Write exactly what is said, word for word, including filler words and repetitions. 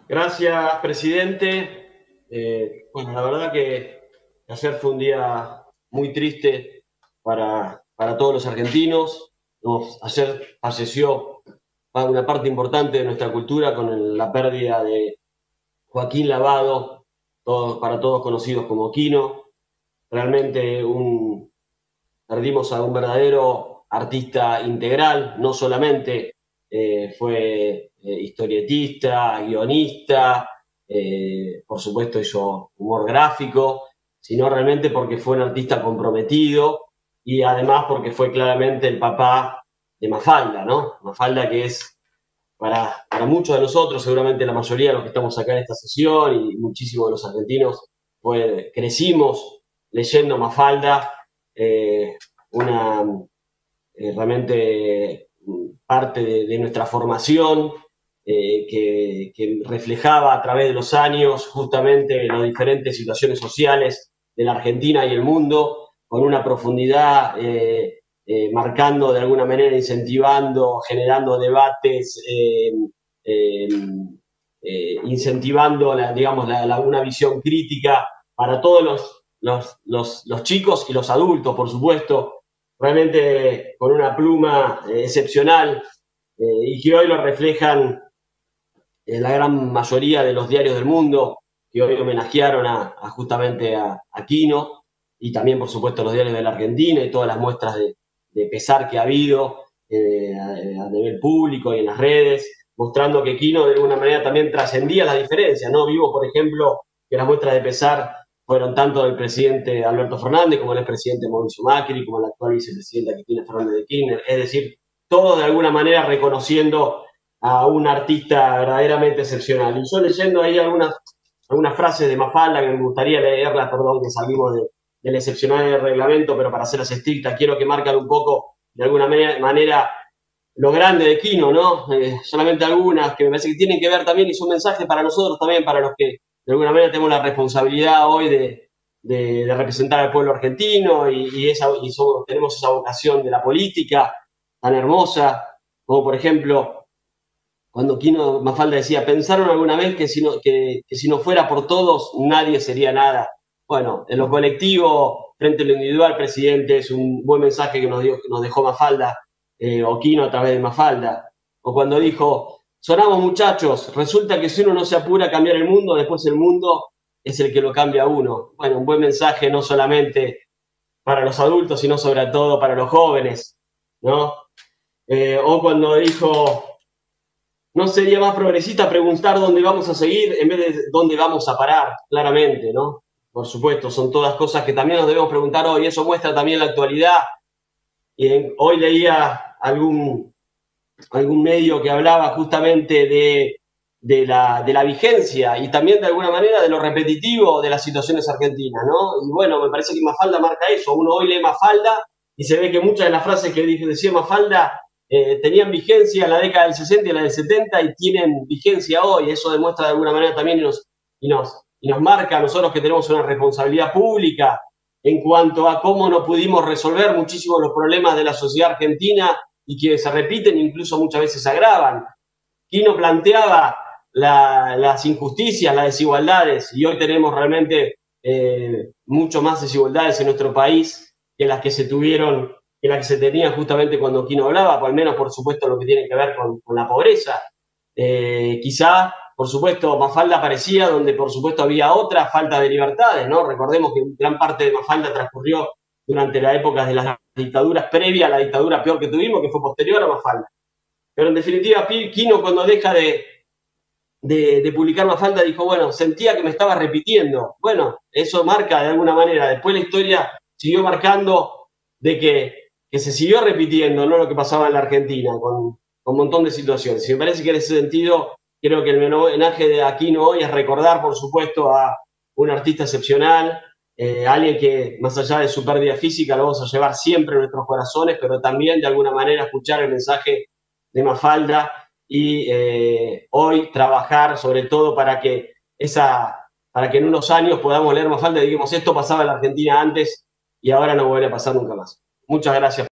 Gracias, presidente. Eh, bueno, la verdad que ayer fue un día muy triste para, para todos los argentinos. Nos- ayer falleció una parte importante de nuestra cultura con el- la pérdida de Joaquín Lavado, todos- para todos conocidos como Quino. Realmente un, perdimos a un verdadero artista integral, no solamente eh, fue eh, historietista, guionista, eh, por supuesto hizo humor gráfico, sino realmente porque fue un artista comprometido y además porque fue claramente el papá de Mafalda, ¿no? Mafalda que es para, para muchos de nosotros, seguramente la mayoría de los que estamos acá en esta sesión y muchísimos de los argentinos, pues crecimos leyendo Mafalda, eh, una eh, realmente parte de, de nuestra formación, eh, que, que, reflejaba a través de los años justamente las diferentes situaciones sociales de la Argentina y el mundo, con una profundidad, eh, eh, marcando de alguna manera, incentivando, generando debates, eh, eh, eh, incentivando la, digamos, la, la, una visión crítica para todos los, los, los, los chicos y los adultos, por supuesto, realmente con una pluma eh, excepcional, eh, y que hoy lo reflejan eh, la gran mayoría de los diarios del mundo, que hoy homenajearon a, a justamente a, a Quino, y también, por supuesto, los diarios de la Argentina y todas las muestras de, de pesar que ha habido eh, a, a nivel público y en las redes, mostrando que Quino de alguna manera también trascendía las diferencias, ¿no? Vimos, por ejemplo, que las muestras de pesar fueron tanto del presidente Alberto Fernández como el expresidente Mauricio Macri, como la actual vicepresidenta Cristina Fernández de Kirchner, es decir, todos de alguna manera reconociendo a un artista verdaderamente excepcional. Y yo leyendo ahí algunas, algunas frases de Mafalda que me gustaría leerlas, perdón, que salimos de, del excepcional del reglamento, pero para hacerlas estrictas, quiero que marquen un poco, de alguna manera, lo grande de Quino, ¿no? Eh, solamente algunas que me parece que tienen que ver también y son mensajes para nosotros también, para los que de alguna manera tenemos la responsabilidad hoy de, de, de representar al pueblo argentino y, y, esa, y somos, tenemos esa vocación de la política tan hermosa, como por ejemplo cuando Quino Mafalda decía, ¿pensaron alguna vez que si, no, que, que si no fuera por todos nadie sería nada? Bueno, en lo colectivo, frente a lo individual, presidente, es un buen mensaje que nos, dio, que nos dejó Mafalda, eh, o Quino a través de Mafalda. O cuando dijo, sonamos muchachos, resulta que si uno no se apura a cambiar el mundo, después el mundo es el que lo cambia a uno. Bueno, un buen mensaje no solamente para los adultos, sino sobre todo para los jóvenes, ¿no? Eh, o cuando dijo, no sería más progresista preguntar dónde vamos a seguir en vez de dónde vamos a parar, claramente, ¿no? Por supuesto, son todas cosas que también nos debemos preguntar hoy. Eso muestra también la actualidad. Y en, hoy leía algún, algún medio que hablaba justamente de, de, la, de la vigencia y también de alguna manera de lo repetitivo de las situaciones argentinas, ¿no? Y bueno, me parece que Mafalda marca eso. Uno hoy lee Mafalda y se ve que muchas de las frases que decía Mafalda eh, tenían vigencia en la década del sesenta y la del setenta y tienen vigencia hoy. Eso demuestra de alguna manera también y nos, y nos, y nos marca a nosotros que tenemos una responsabilidad pública en cuanto a cómo no pudimos resolver muchísimos los problemas de la sociedad argentina y que se repiten e incluso muchas veces se agravan. Quino planteaba la, las injusticias, las desigualdades, y hoy tenemos realmente eh, mucho más desigualdades en nuestro país que las que se tuvieron, que las que se tenían justamente cuando Quino hablaba, al menos por supuesto lo que tiene que ver con, con la pobreza. Eh, quizá, por supuesto, Mafalda aparecía donde por supuesto había otra falta de libertades, ¿no? Recordemos que gran parte de Mafalda transcurrió durante la época de las dictaduras previa a la dictadura peor que tuvimos, que fue posterior a Mafalda. Pero en definitiva, Quino cuando deja de, de, de publicar Mafalda dijo, bueno, sentía que me estaba repitiendo. Bueno, eso marca de alguna manera. Después la historia siguió marcando de que, que se siguió repitiendo, no lo que pasaba en la Argentina, con, con un montón de situaciones. Y me parece que en ese sentido, creo que el homenaje de Aquino hoy es recordar, por supuesto, a un artista excepcional, eh, alguien que, más allá de su pérdida física, lo vamos a llevar siempre en nuestros corazones, pero también de alguna manera escuchar el mensaje de Mafalda y eh, hoy trabajar sobre todo para que esa, para que en unos años podamos leer Mafalda y digamos, esto pasaba en la Argentina antes y ahora no vuelve a pasar nunca más. Muchas gracias.